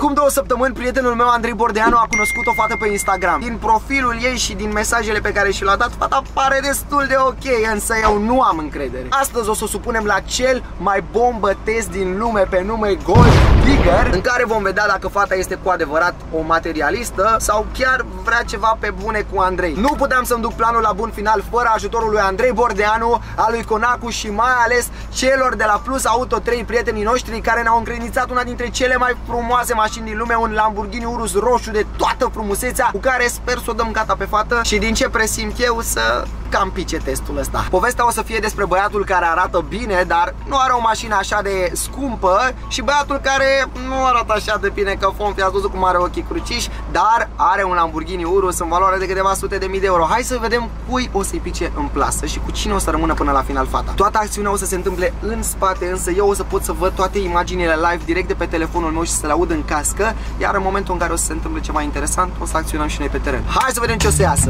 Acum 2 săptămâni, prietenul meu Andrei Bordeanu a cunoscut o fată pe Instagram. Din profilul ei și din mesajele pe care și le-a dat, fata pare destul de ok, însă eu nu am încredere. Astăzi o să o supunem la cel mai bombă test din lume pe nume Gold Digger, în care vom vedea dacă fata este cu adevărat o materialistă sau chiar vrea ceva pe bune cu Andrei. Nu puteam să-mi duc planul la bun final fără ajutorul lui Andrei Bordeanu, a lui Conacu și mai ales celor de la Plus Auto 3, prietenii noștri, care ne-au încredințat una dintre cele mai frumoase mașini din lume, un Lamborghini Urus roșu de toată frumusețea, cu care sper să o dăm gata pe fată și din ce presimt eu să cam pice testul ăsta. Povestea o să fie despre băiatul care arată bine, dar nu are o mașină așa de scumpă, și băiatul care nu arată așa de bine, că Fonfi a văzut cum are ochii cruciși, dar are un Lamborghini Urus în valoare de câteva sute de mii de euro. Hai să vedem cui o să-i pice în plasă și cu cine o să rămână până la final fata. Toată acțiunea o să se întâmple în spate, însă eu o să pot să văd toate imaginile live direct de pe telefonul meu și să le aud în cască, iar în momentul în care o să se întâmple ceva interesant, o să acționăm și noi pe teren. Hai să vedem ce o să iasă!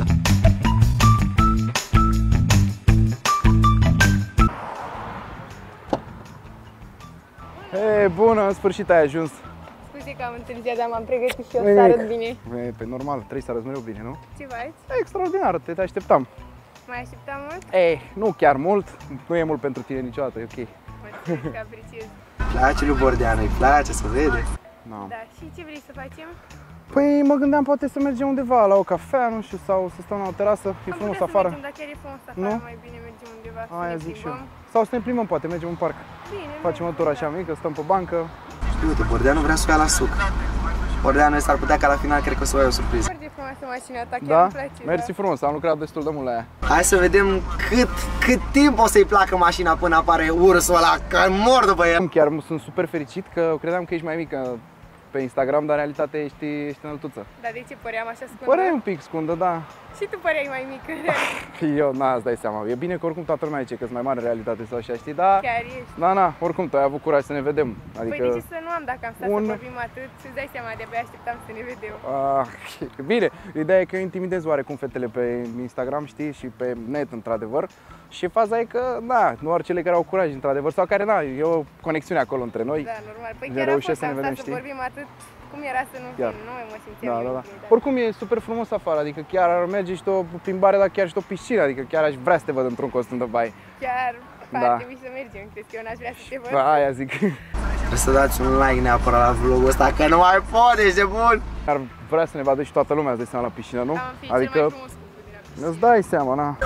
Hei, bună, în sfârșit ai ajuns. Scuze că am întârziat, dar m-am pregătit și eu să arăt bine. Pe normal, trebuie să arăți mereu bine, nu? Ce faci? Extraordinar, te așteptam. Mai așteptam mult? Nu chiar mult, nu e mult pentru tine niciodată, e ok. Mulțumesc că apreciez. Place lui Bordeanu, îi place, să vede. No. Da, și ce vrei să facem? Păi mă gândeam poate să mergem undeva la o cafea, nu știu, sau să stăm la o terasă, e frumos afară. Mergem, dacă e frumos afară, nu? mai bine mergem undeva să Aia ne zic și eu. plimbăm. Sau să ne plimbăm, poate, mergem în parc. Bine, facem o tură așa mică, stăm pe bancă. Știu, uite, Bordeanu vrea să o ia la suc. Bordeanu s-ar putea ca la final, cred că o să o ia o surpriză. Foarte frumoasă mașina ta, chiar Da? îmi place. Mersi frumos, am lucrat destul de mult la ea. Hai să vedem cât timp o să-i placă mașina până apare ursul ăla, că mor după el. Chiar sunt super fericit că credeam că ești mai mică pe Instagram, dar în realitate ești înăltuță. Dar de ce păream așa scundă? Păreai un pic scundă, da. Și tu păreai mai mică. Eu, îți dai seama. E bine că oricum toată lumea zice că sunt mai mare în realitate sau așa, știi, dar... Chiar ești. Da, oricum tu ai avut curaj să ne vedem. Adică... Păi de ce să nu am dacă am stat să vorbim atât? Îți dai seama, de-abia așteptam să ne vedem. Bine, ideea e că eu intimidez oarecum fetele pe Instagram, știi, și pe net, într-adevăr. Și faza e că, nu oricele care au curaj, într-adevăr, sau care, e o conexiune acolo între noi. Da, normal. Păi chiar am fost, am stat să vorbim atât. Cum era să nu vin? Nu mă simțeam da. Oricum e super frumos afară, adică chiar ar merge și o plimbare, dar chiar și o piscină, adică chiar aș vrea să te văd într-un costum de baie. Chiar ar trebui să mergem, crezi că eu n-aș vrea să te văd? Aia zic. Trebuie să dați un like neapărat la vlogul ăsta, că nu mai pot, ești de bun! Ar vrea să ne vadă și toată lumea, îți dai seama, la piscină, nu? Adică... cel mai frumos cuplu din la piscină. Îți dai seama,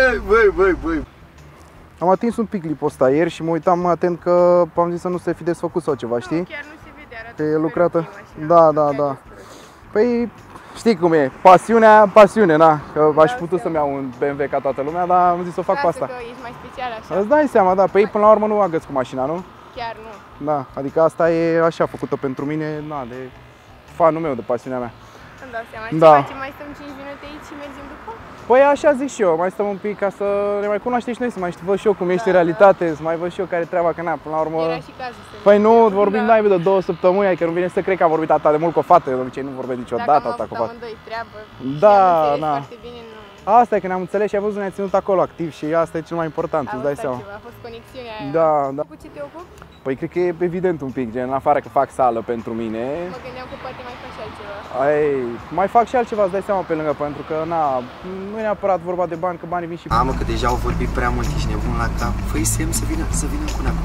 Băi. Am atins un pic clipul ăsta ieri și mă uitam atent că am zis să nu se fi desfăcut sau ceva, știi? Nu, chiar nu se vede, arată că e lucrată. mașina. Da. Păi știi cum e, pasiune, că aș putea să-mi iau un BMW ca toată lumea, dar am zis să o fac pe asta. Că ești mai special așa. Îți dai seama, da, păi până la urmă nu agăți cu mașina, nu? Chiar nu. Da, adică asta e așa făcută pentru mine, de fanul meu, de pasiunea mea. Îmi dau seama. Da. Ce facem? Mai stăm 5 minute aici și mergem după? Păi așa zic și eu, mai stăm un pic ca să ne mai cunoaștem și noi, să mai văd și eu cum ești în realitate, să mai văd și eu care e treaba, că până la urmă... Era și cazul să Păi nu, vorbim de 2 săptămâni, adică nu vine să cred că am vorbit atât de mult cu o fată, eu de obicei nu vorbesc niciodată atât cu o fată. Dacă am avut amândoi treabă da. foarte bine, nu... Asta e că ne-am înțeles și am văzut, ne-a ținut acolo activ și asta e cel mai important, îți dai seama. A fost conexiunea aia. Da. Cu ce te ocupi? Păi cred că e evident un pic, gen, în afară că fac sală pentru mine. Mă gândeam că poate mai faci altceva. Mai fac și altceva, îți dai seama pe lângă, pentru că nu e neapărat vorba de bani, că banii vin și... Mamă, că deja au vorbit prea mult, ești nebun la cap. Fă-i semn să vină cu Nacu.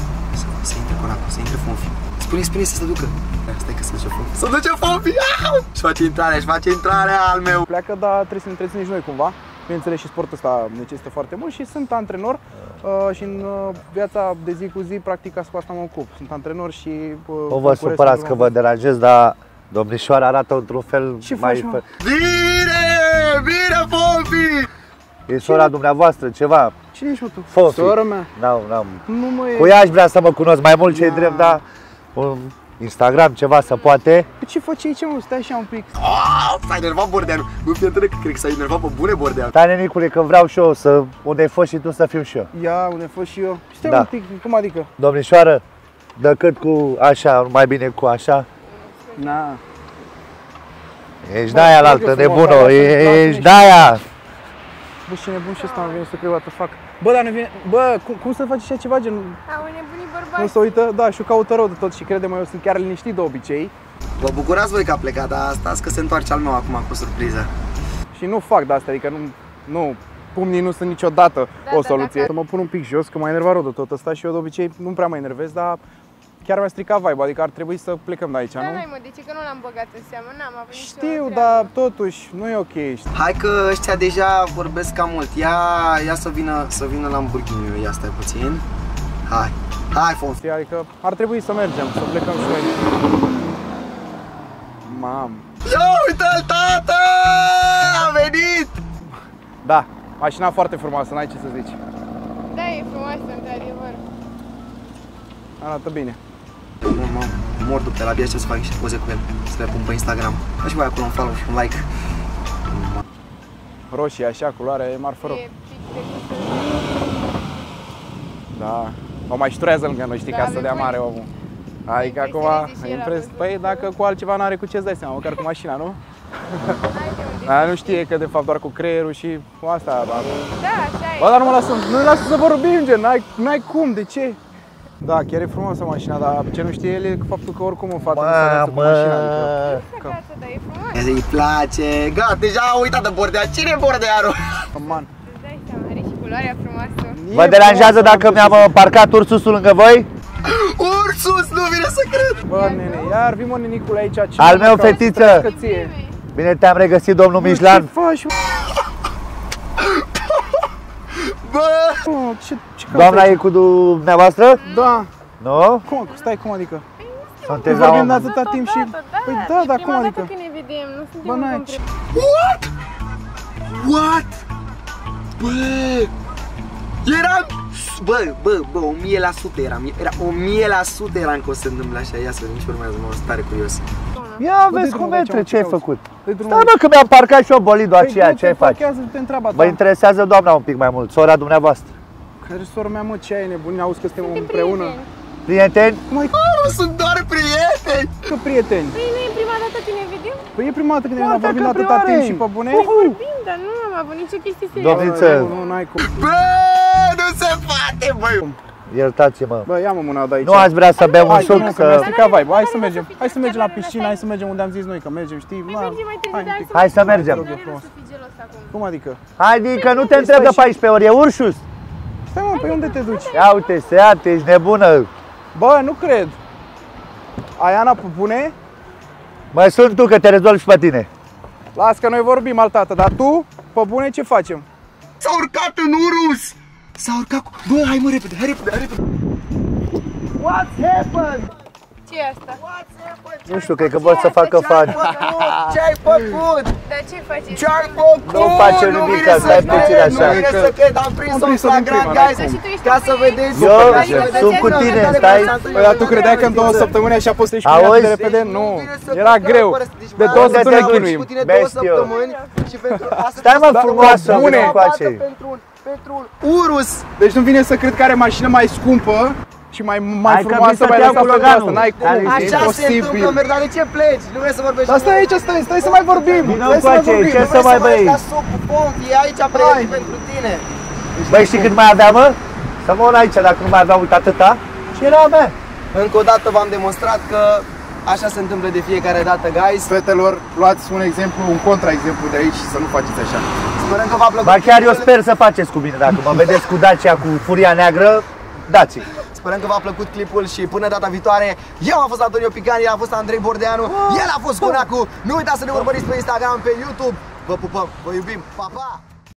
Să intre cu Nacu, să intre Fonfi. Spune să se ducă. Stai că se duce Fonfi. Să duce Fonfi! Și face intrarea al meu. Pleacă, dar trebuie să ne întreținem și noi cumva. Bineînțeles și sportul ăsta necesită foarte mult și sunt antrenor și în viața de zi cu zi, practic, cu asta mă ocup. Sunt antrenor și... Nu vă supărați că vă deranjez, dar domnișoara arată într-un fel mai... Bine, Fonfi! E sora dumneavoastră, ceva? Cine ești, mă, tu? Fonfi. Sora mea? N-am. Nu, mă, Cu ea aș vrea să mă cunosc mai mult, ce-i drept, dar... Instagram, ceva să poate. Păi ce faci aici, mă? Stai așa un pic. S-a enervat Bordeanu. Nu fie întreg, cred că s-a enervat pe bune Bordeanu. Stai, nenicule, că vreau și eu să... Unde ai fost și tu să fiu și eu. Ia, unde ai fost și eu. Stai un pic, cum adică? Domnișoară, decât cu așa, mai bine cu așa. Ești de-aia la altă, nebună, ești de-aia. Bă, ce nebun și ăsta, am venit să cred, what the fuck. Bă, dar nu vine, bă, cum să faci așa ceva, gen... Au nebunii bărbați. Nu se uită, da, și eu caută rău de tot și crede-mă, eu sunt chiar liniștit de obicei. Vă bucurați voi că a plecat, dar stați că se întoarce al meu acum cu surpriză. Și nu fac de asta, adică nu pumnii nu sunt niciodată o soluție. Să mă pun un pic jos, că m-a enervat rău de tot ăsta și eu de obicei nu prea mă enervez, dar chiar mi-a stricat vibe, adică ar trebui să plecăm de aici, nu? Da, mă, de ce că nu l-am băgat în seamă, n-am avut nicio Știu, treabă. dar totuși nu e ok. Hai că ăștia deja vorbesc cam mult. Ia să vină Lamborghini-ul, ia stai puțin. Hai, Fons. Adică ar trebui să mergem, să plecăm și noi. Mamă. Ia uite-l, tată! A venit! Da, mașina foarte frumoasă, n-ai ce să zici. Da, e frumoasă, într-adevăr. Arată bine. Mă mor după el, abia ce să fac niște poze cu el, să le pun pe Instagram. Dă și voi acolo un follow și un like. Roșie, așa, culoarea e marfă rău. E pic de gustă. Da, o mai șturează lângă noi, știi, Da, ca să avem dea voie. mare omul. Adică acum, păi dacă cu altceva n-are cu ce-ți dai seama, măcar cu mașina, nu? Dar nu știe că de fapt doar cu creierul și cu asta. Da, așa e. Bă, dar nu lasă să vorbim, gen, n-ai cum, de ce? Da, chiar e frumoasă mașina, dar ce nu știe el e faptul că oricum în față nu se arată cu mașina, adică... Gata, dar e frumoasă. Îi place. Gata, deja a uitat de Bordeanu. Cine e Bordeanu? Man. Îți dai seama, are și culoarea frumoasă. Vă deranjează dacă mi-am parcat ursusul lângă voi? Ursus, nu vine să cred. Bă, nene, iar vii mă nenicule aici. Al meu, fetiță. Bine te-am regăsit, domnul Mijlan. Ce faci? Bă! Ce Doamna e cu dumneavoastră? Da. Nu? Cum? Stai, cum adică? Sunteți Vorbim de la atâta timp și... Păi da, dar cum adică? E prima dată când ne vedem, nu suntem Bă, n-ai împreună. What? Bă! Eram... Bă, 1000% eram. Era 1000% eram că o să se întâmple așa. Ia să vedem ce urmează, mă, sunt tare curios. Ia Bă, vezi de cum drumul intre, aici, ce ai am făcut? De Stai mă că mi-am parcat și eu bolidul aceea, ce ai faci? Te întreabă, Vă interesează doamna un pic mai mult, sora dumneavoastră. Care sora mea, mă, ce ai nebunit? Auzi că suntem împreună? Prieteni? Cum ai Nu sunt doar prieteni! că prieteni? Păi nu e prima dată când ne vedem? Păi e prima dată când ne-am Poate vorbit că atâta prioare. timp și pe bune? Vorbim, dar nu am avut nicio chestie serioasă. Domniță, Nu, n-ai cum. Bă, nu se poate, băi! iertați-mă. Bă, ia-mă mâna de aici. Nu ați vrea să bem un Hai, suc, nu, că mi-a să... stricat vibe. Hai să N-are mergem. rost să Hai să fii mergem la chiar piscină, hai să mergem unde am zis noi că mergem, știi? Păi mergem mai târziu, dar Hai să mergem. Nu are rost să fii gelos acum. Cum adică? Adică nu te întreb de 14 ori, e urșus? Stai mă, pe unde te duci? Ia uite, Seat, ești nebună. Bă, nu cred. Ai Ana Pupune? Mai sunt tu că te rezolvi și pe tine. Las că noi vorbim al tată, dar tu, pe bune, ce facem? S-a urcat în urus! S-a urcat cu... Bă, hai mă, repede, hai repede! What's happened? Ce e asta? Nu știu, cred că vor să facă fan. Ce ai făcut? Dar ce faceți? Ce ai făcut? Nu face nimic, că stai puțin așa. Nu vine să cred, am prins-o în flagrant, guys, Dar și tu ești ca cu să ei? vedeți. Eu Ca să vedeți sunt cu că tine, vedeți stai. că Păi, dar tu credeai că în 2 săptămâni așa poți să ieși cu mine atât de Auzi? repede? Nu, Deci, era greu. De 2 Unde săptămâni te duci? chinuim. Cu tine 2 Bestio. săptămâni și pentru asta Stai mă, trebuie să frumoasă, dau bune. o încoace. dată pentru un urus. Deci nu vine să cred că are mașină mai scumpă și mai Hai că frumoasă, vii să mai te iau lăsat cu pe Loganul. asta. N-ai cum, Așa e Așa se întâmplă, imposibil. merg, dar de ce pleci? Nu vrei să vorbești? Dar stai aici, stai să mai vorbim. Vină Stai să mai încoace, vorbim. ce să mai bei? La suc cu pom, e aici pregătit pentru tine. Băi, știi cât mai avea, mă? Să mă aici, dacă nu mai avea, uite atâta. Și era a mea. Încă o dată v-am demonstrat că așa se întâmplă de fiecare dată, guys. Fetelor, luați un exemplu, un contraexemplu de aici și să nu faceți așa. Sperăm că v-a plăcut. Ba chiar eu sper să faceți cu mine, dacă mă vedeți cu Dacia, cu furia neagră, dați. Sperăm că v-a plăcut clipul și până data viitoare, eu am fost Antonio Picani, el a fost Andrei Bordeanu, el a fost Conacu. Nu uitați să ne urmăriți pe Instagram, pe YouTube. Vă pupăm, vă iubim, pa, pa!